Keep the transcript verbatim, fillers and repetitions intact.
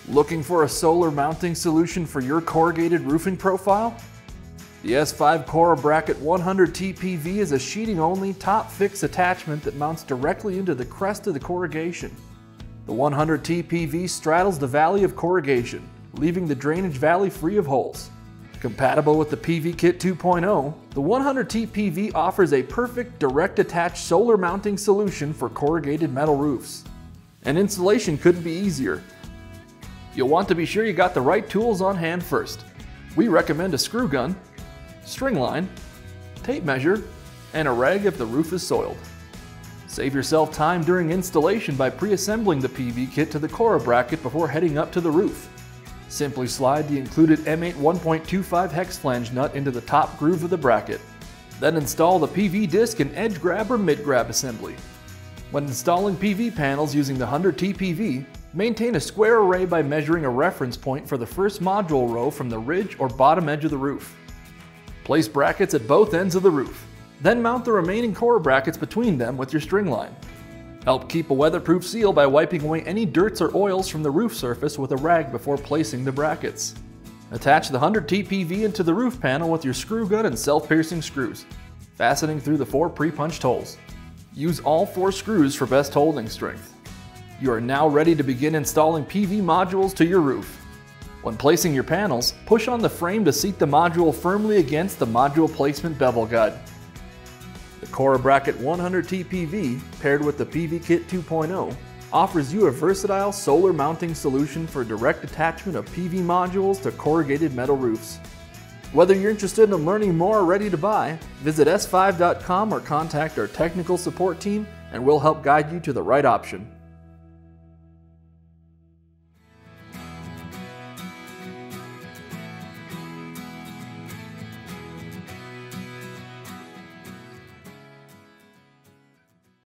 Looking for a solar mounting solution for your corrugated roofing profile? The S five CorruBracket one hundred T P V is a sheeting-only top-fix attachment that mounts directly into the crest of the corrugation. The one hundred T P V straddles the valley of corrugation, leaving the drainage valley free of holes. Compatible with the P V KIT two point oh, the one hundred T P V offers a perfect direct-attach solar mounting solution for corrugated metal roofs. And installation couldn't be easier. You'll want to be sure you got the right tools on hand first. We recommend a screw gun, string line, tape measure, and a rag if the roof is soiled. Save yourself time during installation by pre-assembling the P V kit to the CorruBracket before heading up to the roof. Simply slide the included M eight one point two five hex flange nut into the top groove of the bracket. Then install the P V disc and edge grab or mid grab assembly. When installing P V panels using the one hundred T P V, maintain a square array by measuring a reference point for the first module row from the ridge or bottom edge of the roof. Place brackets at both ends of the roof. Then mount the remaining CorruBrackets between them with your string line. Help keep a weatherproof seal by wiping away any dirts or oils from the roof surface with a rag before placing the brackets. Attach the one hundred T P V into the roof panel with your screw gun and self-piercing screws, fastening through the four pre-punched holes. Use all four screws for best holding strength. You are now ready to begin installing P V modules to your roof. When placing your panels, push on the frame to seat the module firmly against the module placement bevel guide. The CorruBracket one hundred T P V, paired with the P V KIT two point oh, offers you a versatile solar mounting solution for direct attachment of P V modules to corrugated metal roofs. Whether you're interested in learning more or ready to buy, visit S five dot com or contact our technical support team and we'll help guide you to the right option.